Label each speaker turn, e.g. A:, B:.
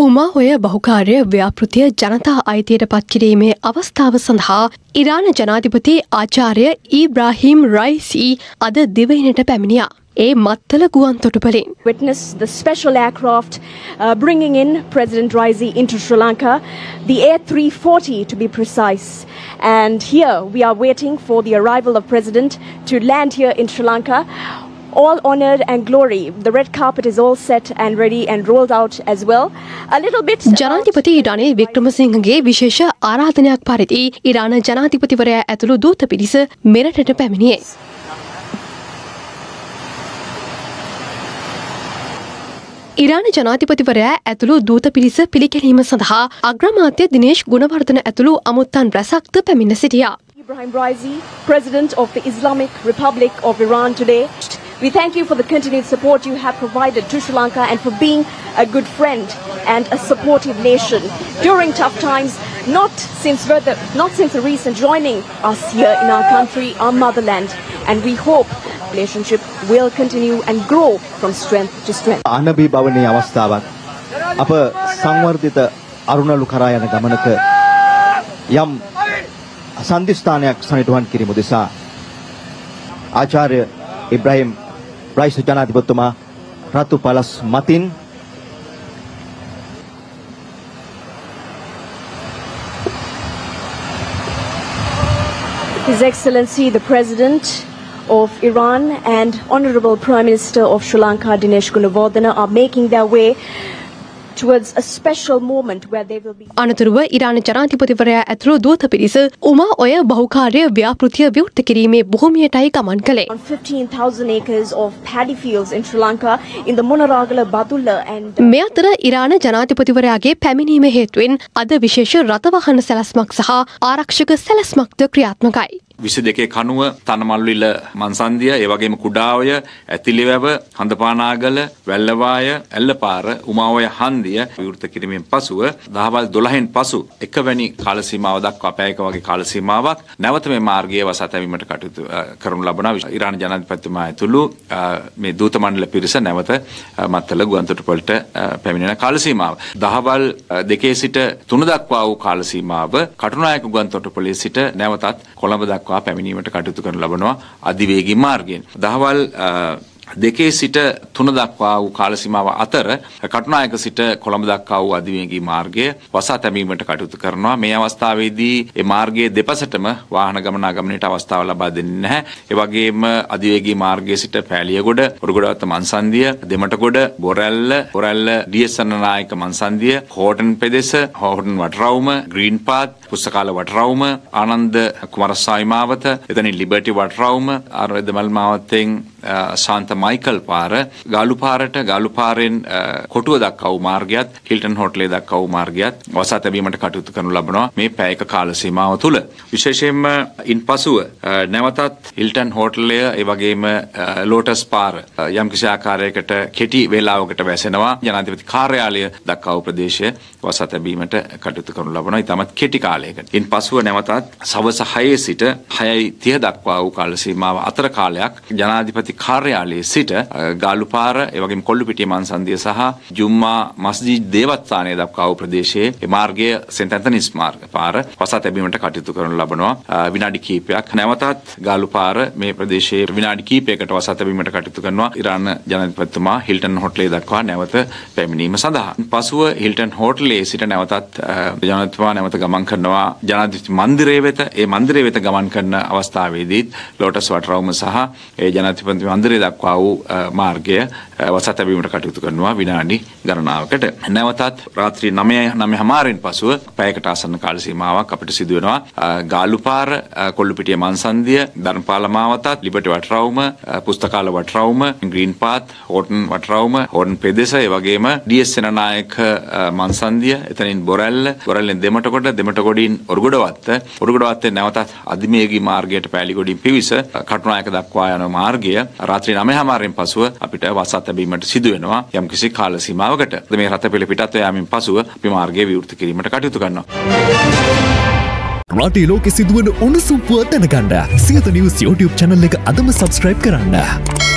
A: උමාඔය බහුකාර්ය ව්‍යාපෘතිය ජනතා අයිතියට පත්කිරීමේ අවස්ථාව සඳහා ඉරාන ජනාධිපති ආචාර්ය ඊබ්‍රාහීම් රයිසි අද දිවයිනට පැමිණියා. ඒ මත්තල ගුවන් තොටුපළින්
B: witness the special aircraft bringing in President Raisi into Sri Lanka, the A340 to be precise. And here we are waiting for the arrival of President to land here in Sri Lanka. All honoured and glory. The red carpet is all set and ready and rolled out as well. A little bit.
A: ජනාධිපති රනිල් වික්‍රමසිංහගේ විශේෂ ආරාධනයක් පරිදි ඉරාන ජනාධිපතිවරයා ඇතුළු දූත පිරිස මෙරටට පැමිණියේ. ඉරාන ජනාධිපතිවරයා ඇතුළු දූත පිරිස පිළිගැනීම සඳහා අග්‍රාමාත්‍ය දිනේෂ් ගුණවර්ධන ඇතුළු අමුත්තන් රැසක්ද පැමිණ සිටියා.
B: Ibrahim Raisi, President of the Islamic Republic of Iran today. We thank you for the continued support you have provided to Sri Lanka and for being a good friend and a supportive nation during tough times, not since the recent joining us here in our country, our motherland. And we hope relationship will continue and grow from strength to strength.
C: ආනබී භවනයේ අවස්ථාවක් අප සංවර්ධිත අරුණලු කරා යන ගමනක යම් සන්දිස්ථානයක් සනිටුහන් කිරීම උදෙසා ආචාර්ය Ibrahim Raisi ජනාධිපතිතුමා රතු පළස් මතින්
B: His Excellency the President of Iran and Honourable Prime Minister of Sri Lanka Dinesh Gunawardena are making their way towards a special moment where they will be.
A: අනතුරුව ඉරාන ජනාධිපතිවරයා ඇතුළු දූත පිරිස උමාඔය බහුකාර්ය ව්‍යාපෘතිය විවෘත කිරීමේ භූමියටයි ගමන් කළේ.
B: On 15,000 acres of paddy fields in Sri Lanka in the Monaragala Badulla and
A: මේ අතර ඉරාන ජනාධිපතිවරයාගේ පැමිණීම හේතුවෙන් අද විශේෂ රථවාහන සැලැස්මක් සහ ආරක්ෂක සැලැස්මක්ද ක්‍රියාත්මකයි.
D: 22 කණුව තනමල්විල මන්සන්දිය ඒ වගේම කුඩාවය ඇතිලිවැව හඳපානාගල වැල්ලවාය ඇල්ලපාර උමාඔය හන්දිය විවෘත කිරීමෙන් පසුව දහවල් 12න් පසු එකවැනි කාල සීමාව දක්වා පැයක වගේ කාල සීමාවක් නැවත මේ මාර්ගයේ වසා තැබීමට කටයුතු කරනු ලබනවා. ඉරාන ජනාධිපතිතුමා ඇතුළු මේ දූත මණ්ඩල පිරිස නැවත මත්තල ගුවන්තොටුපළට පැමිණෙන කාල සීමාව දහවල් 2 සිට 3 දක්වා වූ කාල සීමාව කටුනායක ගුවන්තොටුපළේ සිට නැවතත් කොළඹ දක්වා පැමිණීමට කටයුතු කරනු ලබනවා අධිවේගී මාර්ගයෙන්. දහවල් 2 සිට 3 දක්වා වූ කාල සීමාව අතර කටුනායක සිට කොළඹ දක්වා වූ අධිවේගී මාර්ගය වසා තැබීමට කටයුතු කරනවා. මේ අවස්ථාවේදී මේ මාර්ගයේ දෙපසටම වාහන ගමනාගමනයට අවස්ථාව ලබා දෙන්නේ නැහැ. ඒ වගේම අධිවේගී මාර්ගයේ සිට පෑලියගොඩ, ඔරුගොඩවත්ත මන්සන්දිය, දෙමටගොඩ, බොරැල්ල ඩී.එස්. නායක මන්සන්දිය, හෝටන් පෙදෙස, හෝටන් වටරවුම, ග්‍රීන් පාත්, පුස්තකාල වටරවුම, ආනන්ද කුමාරස්වාමි මාවත, එතනින් ලිබර්ටි වටරවුම, ආරවැදමල් මාවතෙන් ශාන්ත මයිකල් පාර, ගාලුපාරෙන් කොටුව දක්වා වූ මාර්ගයත්, හිල්ටන් හෝටලේ දක්වා වූ මාර්ගයත් වසා තැබීමට කටයුතු කරනු ලබනවා මේ පැයක කාල සීමාව තුළ. විශේෂයෙන්ම ඉන්පසුව නැවතත් හිල්ටන් හෝටලය ඒ වගේම ලෝටස් පාර යම්කිසි ආකාරයකට කෙටි වේලාවකට වැසෙනවා. ජනාධිපති කාර්යාලය දක්වා වූ ප්‍රදේශය වසා තැබීමට කටයුතු කරනු ලබනවා. ඉතාමත් කෙටි කාලයකට. ඉන්පසුව නැවතත් සවස 6 සිට 6:30 දක්වා වූ කාල සීමාව අතර කාලයක් ජනාධිපති කාර්යාලයේ සිට ගාලුපාර ඒ වගේම කොල්ලුපිටිය මන්සන්දිය සහ ජුම්මා මස්ජිද් දේවස්ථානය දක්වා වූ ප්‍රදේශයේ මේ මාර්ගය සෙන්ට් ඇන්තනිස් පාර වසා තැබීමට කටයුතු කරනු ලබනවා. විනාඩි කිහිපයක් නැවතත් ගාලුපාර මේ ප්‍රදේශයේ විනාඩි කිහිපයකට වසා තැබීමට කටයුතු කරනවා. ඉරාන ජනාධිපතිතුමා හිල්ටන් හෝටලේ දක්වා නැවත පැමිණීම සඳහා. පසුව හිල්ටන් හෝටලේ සිට නැවතත් ජනාධිපතිතුමා නැවත ගමන් කරනවා ජනාධිපති මන්දිරය වෙත. ඒ මන්දිරය වෙත ගමන් කරන අවස්ථාවේදීත් ලෝටස් වටරවුම සහ ඒ ජනාධිපති මන්දිරය දක්වා වූ මාර්ගය වසා තැබීමට කටයුතු කරනවා විනාඩි ගණනාවකට. නැවතත් රාත්‍රී 9:09 පසුව පැයකට ආසන්න කාල සීමාවක් අපිට සිදු වෙනවා. ගාලුපාර, කොල්ලුපිටිය මන්සන්දිය, ධර්මපාල මාවතත්, ලිබර්ටි වටරවුම, පුස්තකාල වටරවුම, ග්‍රීන් පාත්, හෝටන් වටරවුම, හෝටන් පෙදෙස, ඒ වගේම ඩී.එස්. නායක මන්සන්දිය, එතනින් බොරැල්ලෙන් දෙමටගොඩින් ඔරුගොඩවත්තේ නැවතත් අධිවේගී මාර්ගයට පෑලිගොඩින් පිවිස කටුනායක දක්වා යන මාර්ගය රාත්‍රී 9:00 පසුව අපිට වසා තැබීමට සිදු වෙනවා යම්කිසි කාල සීමාවකට. මේ රථ පෙළ පිටත් යාමෙන් පසුව අපි මාර්ගය විවෘත කිරීමට කටයුතු කරනවා.
E: රටේ ලෝකෙ සිදුවන උණුසුම් පුවත් දැනගන්න සියත නිවුස් YouTube channel එක අදම subscribe කරන්න.